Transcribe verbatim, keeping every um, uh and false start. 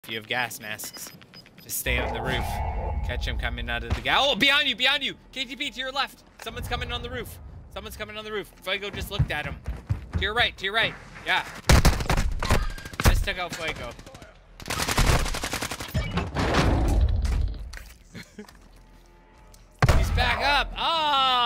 you have gas masks. Just stay on the roof. Catch him coming out of the gas. Oh, behind you, behind you. K T P to your left. Someone's coming on the roof. Someone's coming on the roof. Fuego just looked at him. To your right, to your right. Yeah. Just took out Fuego. He's back up. Ah!